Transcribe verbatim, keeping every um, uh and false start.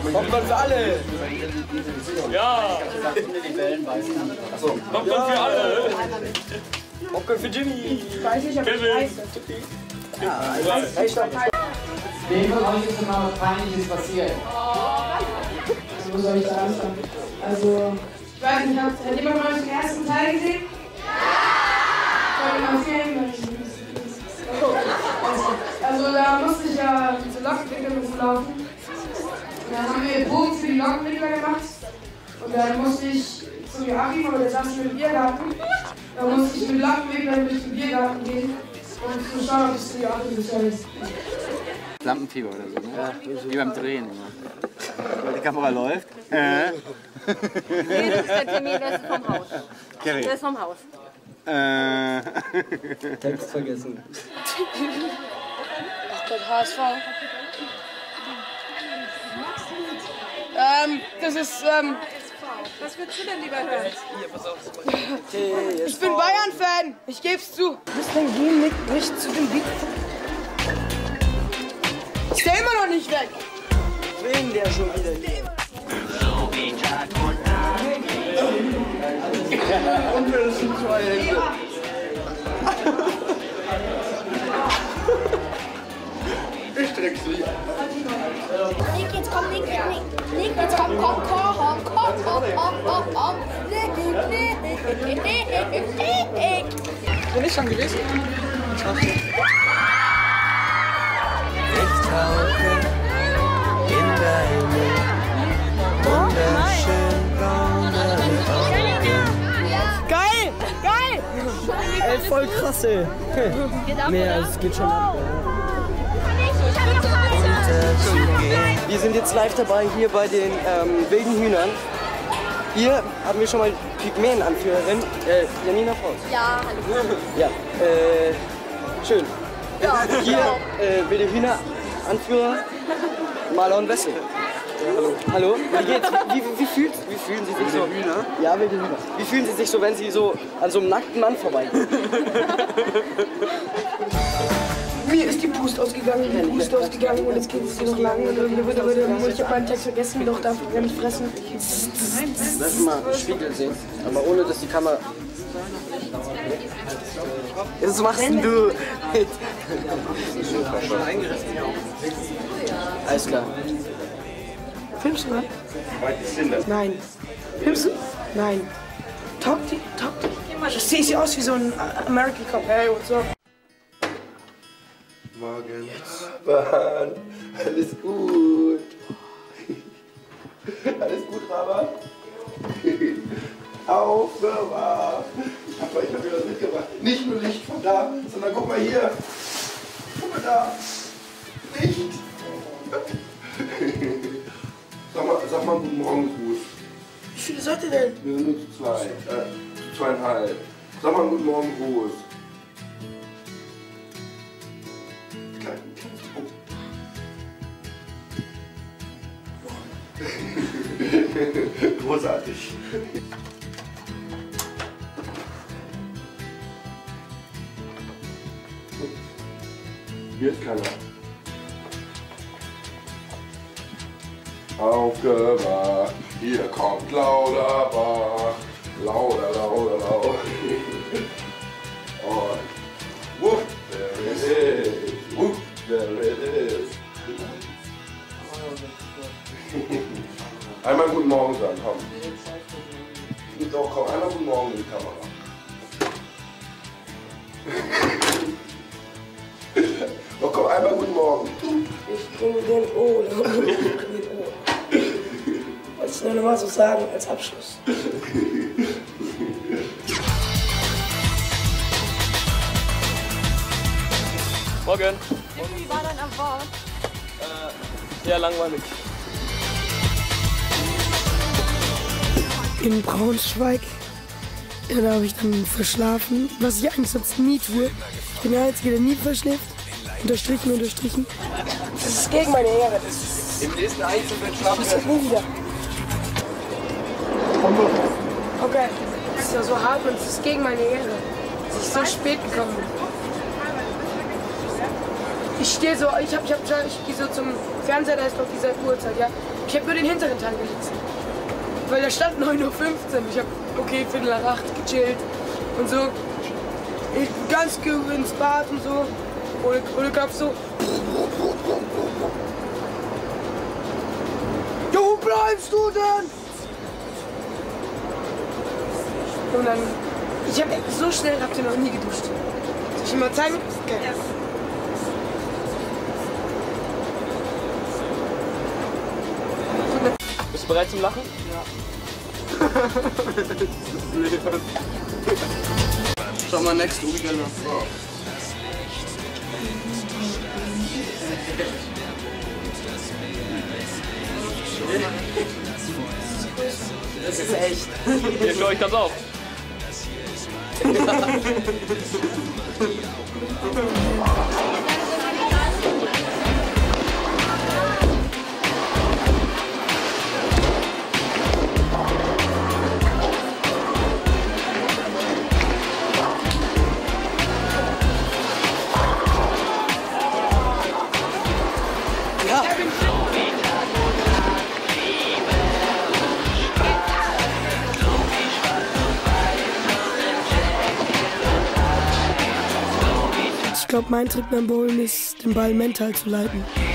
Popcorn für alle! Ja! Popcorn für alle! Popcorn für Jimmy! Weiß nicht, ob Kevin! ich weiß. Ja, Wem von euch ist immer was Peinliches passiert? Wo soll ich da anfangen? Also, ich weiß nicht, hat jemand von euch den ersten Teil gesehen? Ja! Film? Also, da musste ich ja zur Lockenwickler laufen. Dann haben wir Bogen für die Lockenwickler gemacht. Und dann musste ich zu Joachim, aber der saß schon im Biergarten. Da musste ich mit Lockenwickler durch den Biergarten gehen, um zu schauen, ob es zu Joachim gefällt. Lampenfieber oder so, ne? Ja, wie beim Drehen immer. Weil die Kamera läuft. Äh. Nee, das ist der Timmy, der ist vom Haus. Kerry. Der ist vom Haus. Äh. Text vergessen. Gott, H S V. Ähm, das ist, ähm... Was würdest du denn lieber hören? Ich bin Bayern-Fan! Ich geb's zu! Was denn gehen nicht, nicht zu dem Beat? Ist der immer noch nicht weg? Wen der schon wieder hier? Und wir sind zwei Hände. Ich streck's nicht. Nick, jetzt komm, Nick, Nick, Nick, Nick, jetzt komm, komm, komm, komm, komm, komm, komm, komm, komm, Nick, Nick, Nick. Bin ich schon gewesen? Ich tauche in deine wunderschön blauen Augen. Geil! Geil! Ey, voll krasse. Nee, also es geht schon ab. Wir sind jetzt live dabei hier bei den ähm, wilden Hühnern. Hier haben wir schon mal Pygmäen-Anführerin, äh, Janina Faust. Ja, hallo. Ja, äh, schön. Ja, Hier, äh, wilde Hühner-Anführer, Marlon Wessel. Ja, hallo. Hallo, wie geht's? Wie, wie, wie, fühlt, wie fühlen Sie sich so? Wilde Hühner? Ja, wilde Hühner. Wie fühlen Sie sich so, wenn Sie so an so einem nackten Mann vorbeigehen? Mir ist die Puste ausgegangen, die Puste ausgegangen und jetzt geht es hier noch lang und irgendwie wird aber ich habe meinen Text vergessen, doch darf ich nicht fressen. Lass mal einen Spiegel sehen, aber ohne dass die Kamera... Was machst denn du? Alles klar. Filmst du mal? Nein. Filmst du? Nein. Talk die, talk die. Ich sehe sie aus wie so ein American Cop. Hey, what's up? Morgen. Mann, alles gut. Alles gut, Rabat? Aufbewahrt. Aber ich habe dir was mitgebracht. Nicht nur Licht von da, sondern guck mal hier. Guck mal da. Licht. Sag mal, sag mal guten Morgen, Gruß. Wie viele seid ihr denn? Wir sind nur zu zwei. Äh, zu zweieinhalb. Sag mal guten Morgen, Gruß. Klein, kleines Oh. Großartig. Hier ist keiner. Aufgewacht, hier kommt Lauterbach. Lauter, lauter, lauter. Und whoop, there it is. Whoop, there it is. Einmal guten Morgen sagen, komm. Doch, komm, einmal guten Morgen in die Kamera. Doch, komm, einmal guten Morgen. Ich bringe den O. Ich bringe den O. Wolltest du nur noch mal so sagen als Abschluss? Morgen. Wie war dein Award? Äh, sehr langweilig. In Braunschweig. Ja, da habe ich dann verschlafen, was ich eigentlich sonst nie tue. Ich bin der Einzige, der nie verschläft. Unterstrichen, unterstrichen. Das ist gegen meine Ehre. Das ist Im nächsten Einzel wird schlafen. das ist nie wieder. Okay, das ist ja so hart und es ist gegen meine Ehre, dass ich so spät gekommen bin. Ich stehe so, ich hab, ich hab, ich gehe so zum Fernseher, da ist doch diese Uhrzeit, ja. Ich habe nur den hinteren Teil gelesen. Weil da stand neun Uhr fünfzehn. Ich habe, okay, Viertel nach acht gechillt und so. Ich ganz ins Bad und so. Ohne, ohne Kopf so. Ja, wo bleibst du denn? Und dann, ich habe so schnell, habt ihr noch nie geduscht. Soll ich Ihnen mal zeigen? Okay. Ja. Bist du bereit zum Lachen? Ja. Schau mal, next Weekend nach Frau. Das ist echt. Ich glaube, ich kann's auch. Ich glaube, mein Trick beim Bowlen ist, den Ball mental zu leiten.